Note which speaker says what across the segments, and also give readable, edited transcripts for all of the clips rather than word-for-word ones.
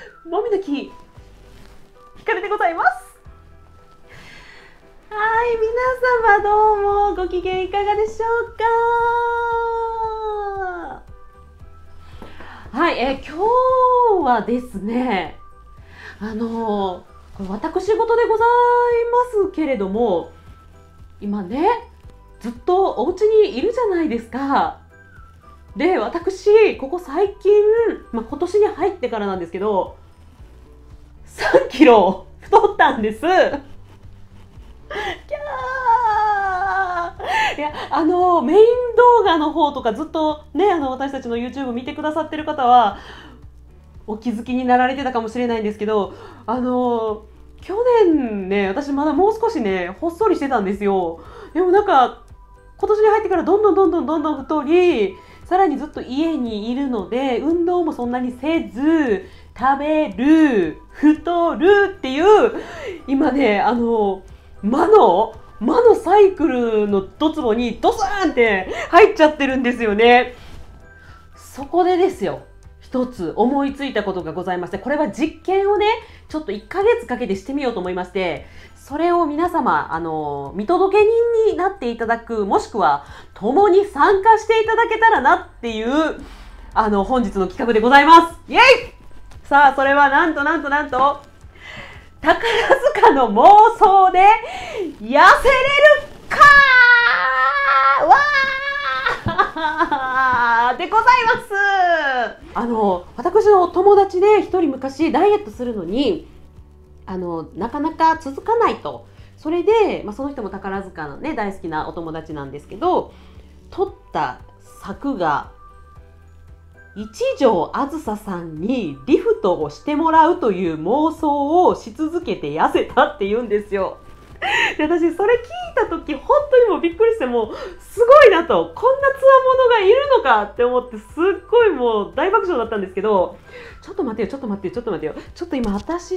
Speaker 1: もみの木ひかるでございます。はい、皆様どうもご機嫌いかがでしょうか。はい、今日はですね、これ私事でございますけれども、今ね、ずっとお家にいるじゃないですか。で、私、ここ最近、今年に入ってからなんですけど、3キロ太ったんです。キャー。いや、メイン動画の方とかずっとね、私たちの YouTube 見てくださってる方は、お気づきになられてたかもしれないんですけど、去年ね、私まだもう少しね、ほっそりしてたんですよ。でもなんか、今年に入ってからどんどん太り、さらにずっと家にいるので、運動もそんなにせず、食べる、太るっていう、今ね、魔のサイクルのドツボにドスーンって入っちゃってるんですよね。そこでですよ。一つ思いついたことがございまして、これは実験をね、ちょっと1ヶ月かけてしてみようと思いまして、それを皆様、見届け人になっていただく、もしくは、共に参加していただけたらなっていう、本日の企画でございます。イェイ。さあ、それはなんと、宝塚の妄想で、痩せれるかーわーでございます。私の友達で一人昔ダイエットするのに、なかなか続かないと。それで、その人も宝塚のね、大好きなお友達なんですけど、取った策が、一条あずささんにリフトをしてもらうという妄想をし続けて痩せたって言うんですよ。で、私それ聞いた時本当にもうびっくりして、もうすごいなと、こんなつわものがいるのかって思って、すっごいもう大爆笑だったんですけど、ちょっと待ってよ、ちょっと今私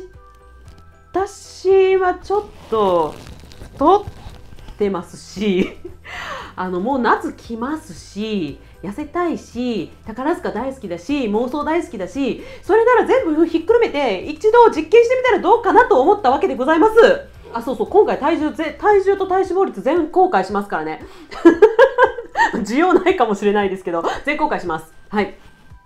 Speaker 1: はちょっと太ってますしもう夏来ますし、痩せたいし、宝塚大好きだし、妄想大好きだし、それなら全部ひっくるめて一度実験してみたらどうかなと思ったわけでございます。あ、そうそう、今回体重と体脂肪率全公開しますからね需要ないかもしれないですけど、全公開します。はい。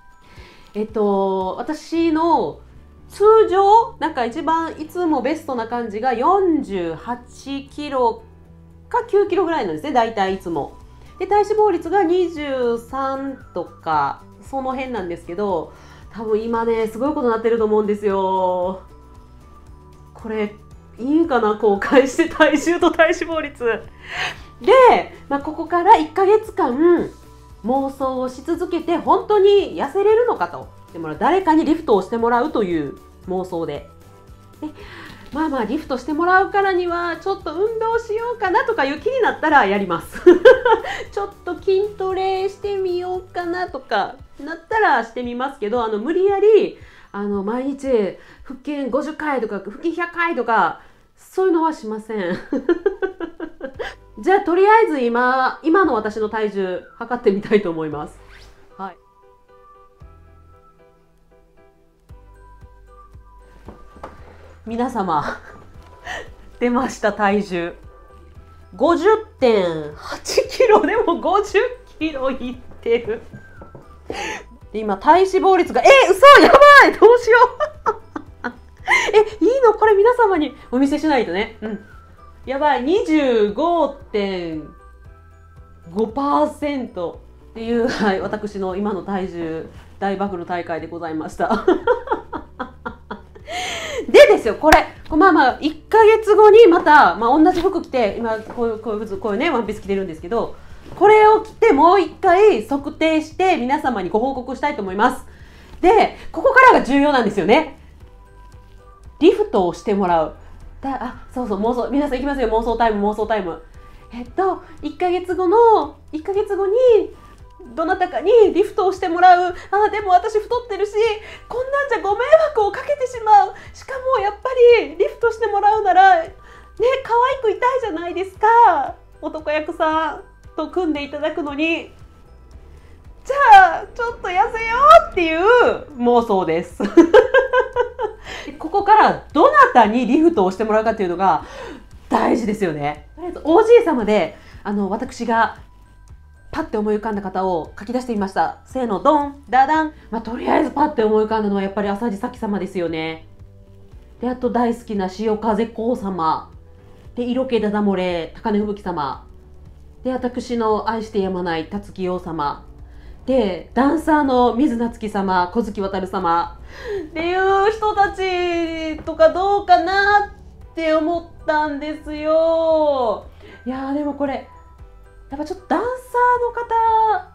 Speaker 1: 私の通常、なんか一番いつもベストな感じが48キロか9キロぐらいなんですね、大体いつも。で、体脂肪率が23とか、その辺なんですけど、多分今ね、すごいことになってると思うんですよ。これ、いいんかな、公開して体重と体脂肪率。で、ここから1ヶ月間、妄想をし続けて、本当に痩せれるのかと。でも誰かにリフトをしてもらうという妄想で。で、リフトしてもらうからには、ちょっと運動しようかなとかいう気になったらやります。ちょっと筋トレしてみようかなとかなったらしてみますけど、無理やり、毎日腹筋50回とか、腹筋100回とか、そういうのはしません。じゃあ、とりあえず今の私の体重、測ってみたいと思います。はい。皆様、出ました、体重。50.8 キロでも50キロいってる。で、今、体脂肪率が、嘘やばいどうしよういいのこれ皆様にお見せしないとね。うん。やばい、25.5% っていう、はい、私の今の体重、大暴露大会でございました。でですよ、これ、1ヶ月後にまた、同じ服着て、今、こういうね、ワンピース着てるんですけど、これを着てもう一回測定して皆様にご報告したいと思います。で、ここからが重要なんですよね。リフトをしてもらう。そうそう、妄想、皆さん行きますよ、妄想タイム。1ヶ月後に、どなたかにリフトをしてもらう。でも私太ってるし、こんなんじゃご迷惑をかけてしまう。しかもやっぱりリフトしてもらうなら、ね、可愛くいたいじゃないですか。男役さんと組んでいただくのに。じゃあ、ちょっと痩せようっていう妄想です。 ここからどなたにリフトをしてもらうかっていうのが大事ですよね。とりあえずおじい様で私がパッて思い浮かんだ方を書き出してみました。せーの、ドン、ダダン。とりあえずパッて思い浮かんだのはやっぱり浅地咲様ですよね。で、あと大好きな潮風公様。で、色気だだ漏れ、高根吹雪様。で、私の愛してやまない辰木王様。で、ダンサーの水夏樹様、小月渉様。っていう人たちとかどうかなって思ったんですよ。いやーでもこれ、やっぱちょっとダンサーの方、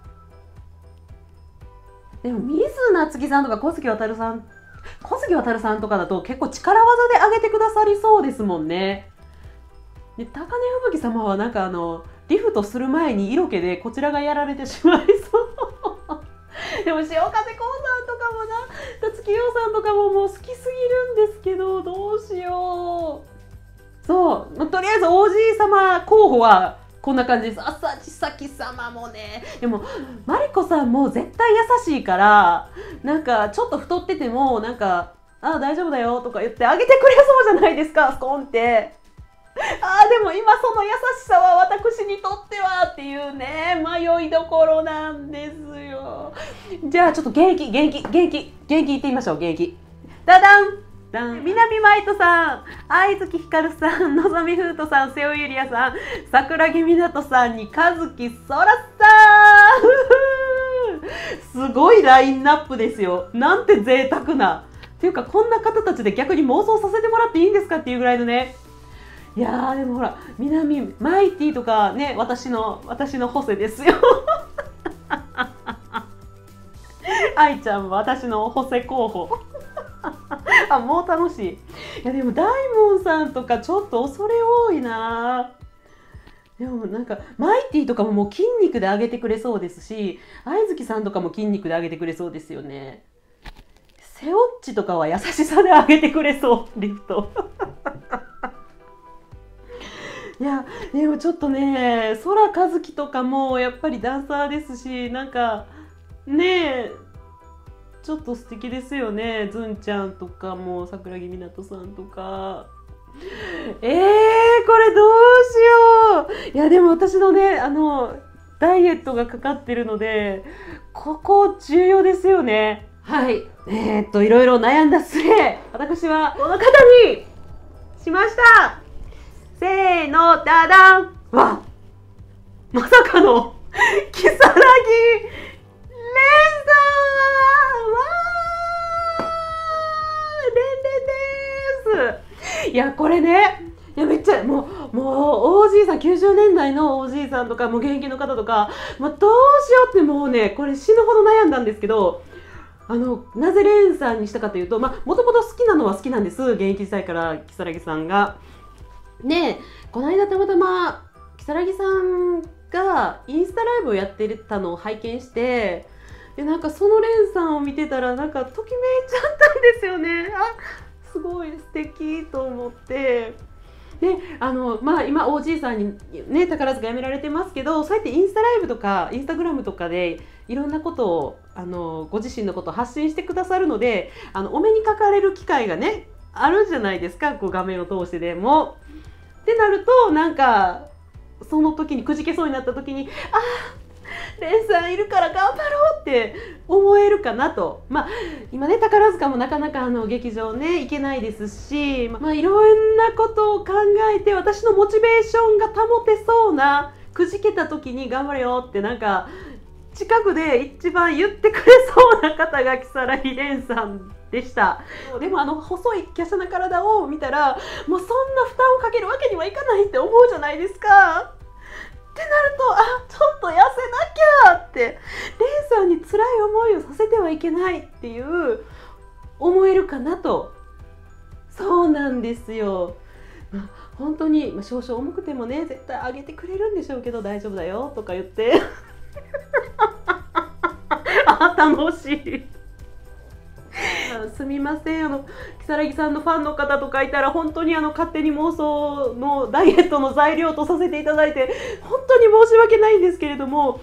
Speaker 1: でも水夏樹さんとか小月渉さんとかだと結構力技で上げてくださりそうですもんね。で、高根吹雪様はなんかリフトする前に色気でこちらがやられてしまいそうでも潮風光さんとかもな、辰木陽さんとかももう好きすぎるんですけど、どうしよう。そう、とりあえず王子様候補はこんな感じです。浅地咲様もね。でもマリコさんも絶対優しいから、なんかちょっと太っててもなんか「ああ大丈夫だよ」とか言ってあげてくれそうじゃないですか、スコンって。でも今その優しさは私にとってはっていうね、迷いどころなんですよ。じゃあちょっと元気いってみましょう。元気ダダンダン。南舞人さん、愛月ひかるさん、のぞみふうとさん、瀬尾ゆりやさん、桜木みなとさんに和樹そらさんすごいラインナップですよ。なんて贅沢なっていうか、こんな方たちで逆に妄想させてもらっていいんですかっていうぐらいのね。いやーでもほら、南マイティとかね、私のホセですよ愛ちゃんは私のホセ候補もう楽しい。いやでも大門さんとかちょっと恐れ多いな。でもなんかマイティとかももう筋肉で上げてくれそうですし、愛月さんとかも筋肉で上げてくれそうですよね。セオッチとかは優しさで上げてくれそうリフトいやでもちょっとね、空和樹とかもやっぱりダンサーですし、なんかねえちょっと素敵ですよね。ずんちゃんとかも桜木みなとさんとか。これどうしよう。いやでも私のねダイエットがかかってるので、ここ重要ですよね。はい、いろいろ悩んだ末、私はこの方にしました。せーの、ダダン。わ、まさかの如月蓮さん。わー、レンレンです。いやこれね、いやめっちゃもうおじいさん、90年代のおじいさんとかもう現役の方とか、どうしようってもうね、これ死ぬほど悩んだんですけど、なぜレンさんにしたかというと、もともと好きなのは好きなんです、現役時代から如月さんが。で、この間たまたま如月さんがインスタライブをやってたのを拝見して、でなんかそのレンさんを見てたらなんかときめいちゃったんですよね。すごい素敵と思って。で今おじいさんにね宝塚辞められてますけど、そうやってインスタライブとかインスタグラムとかでいろんなことをご自身のことを発信してくださるので、お目にかかれる機会がねあるじゃないですか、こう画面を通してでも。ってなるとなんかその時にくじけそうになった時にレンさんいるから頑張ろうって思えるかなと。今ね宝塚もなかなか劇場ね行けないですし、いろんなことを考えて私のモチベーションが保てそうな、くじけた時に頑張れよってなんか近くで一番言ってくれそうな方が如月蓮さんでした。でも細い華奢な体を見たら、もうそんな負担をかけるわけにはいかないって思うじゃないですか。ってなるとちょっと痩せなきゃって、レンさんに辛い思いをさせてはいけないっていう思えるかなと。そうなんですよ。本当に少々重くてもね絶対上げてくれるんでしょうけど、大丈夫だよとか言って楽しいすみません、如月さんのファンの方とかいたら本当に勝手に妄想のダイエットの材料とさせていただいて本当に申し訳ないんですけれども、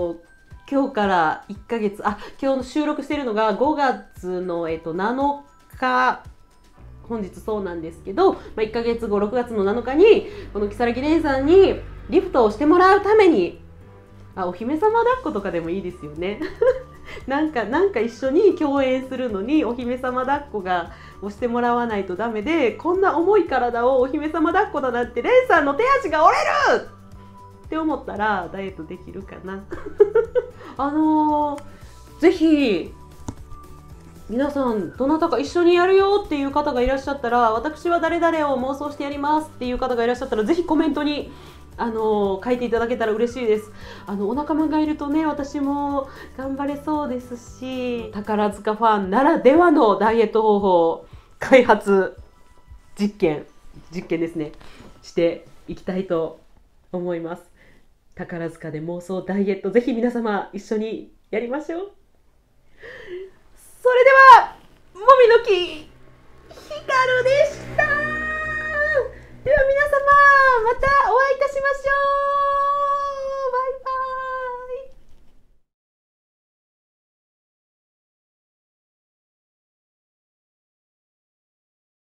Speaker 1: 今日から1ヶ月、今日の収録しているのが5月の、7 日、本日そうなんですけど、1ヶ月後6月の7日にこの如月蓮さんにリフトをしてもらうために、お姫様抱っことかでもいいですよねなんか一緒に共演するのにお姫様抱っこが押してもらわないとダメで、こんな重い体をお姫様抱っこだなんて蓮さんの手足が折れるって思ったらダイエットできるかなぜひ皆さんどなたか一緒にやるよっていう方がいらっしゃったら、私は誰々を妄想してやりますっていう方がいらっしゃったら、ぜひコメントに書いていただけたら嬉しいです。お仲間がいるとね、私も頑張れそうですし、宝塚ファンならではのダイエット方法開発実験ですね、していきたいと思います。宝塚で妄想ダイエット、ぜひ皆様一緒にやりましょう。それではもみの木